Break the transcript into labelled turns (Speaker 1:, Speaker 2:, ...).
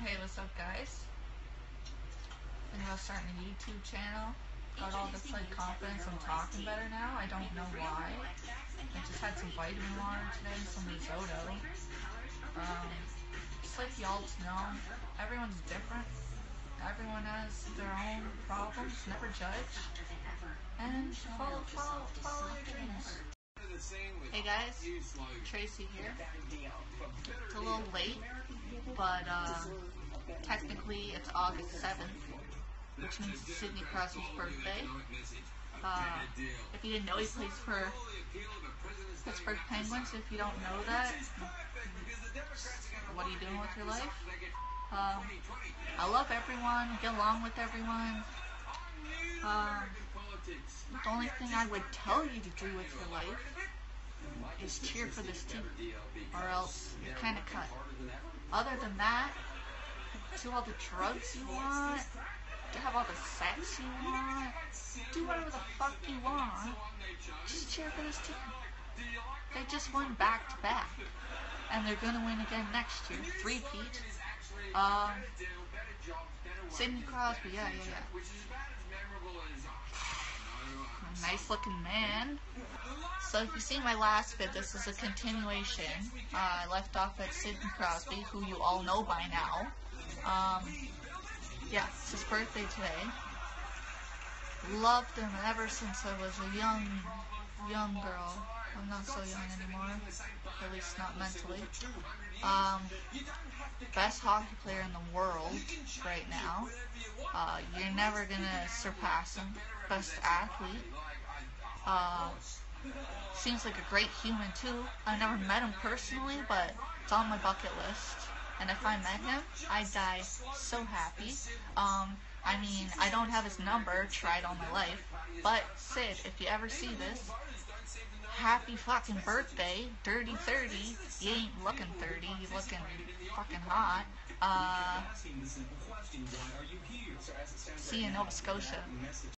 Speaker 1: Hey, what's up, guys? Thinking about starting a YouTube channel. Got all this confidence. I'm talking better now. I don't know why. I just had some vitamin water today and some risotto. Just like y'all know, everyone's different. Everyone has their own problems. Never judge. And follow your dreams. Hey guys, Tracy here. It's a little late, but technically it's August 7th, which means it's Sidney Crosby's birthday. If you didn't know, he plays for Pittsburgh Penguins. If you don't know that, what are you doing with your life? I love everyone, get along with everyone. The only thing I would tell you to do with your life is cheer for this team, or else you're kind of cut. Other than that, do all the drugs you want, have all the sex you want, do whatever the fuck you want, just cheer for this team. They just won back-to-back, and they're gonna win again next year, three-peat. Sidney Crosby, yeah. Nice looking man. So if you see my last vid, this is a continuation. I left off at Sidney Crosby, who you all know by now. Yeah, it's his birthday today. Loved him ever since I was a young girl. I'm not so young anymore, at least not mentally. Best hockey player in the world right now. You're never gonna surpass him. Best athlete. Seems like a great human too. I've never met him personally, but it's on my bucket list. And if I met him, I'd die so happy. I mean, I don't have his number, tried all my life. But Sid, if you ever see this, happy fucking birthday, dirty 30. You ain't looking 30, you looking fucking hot. See you in Nova Scotia.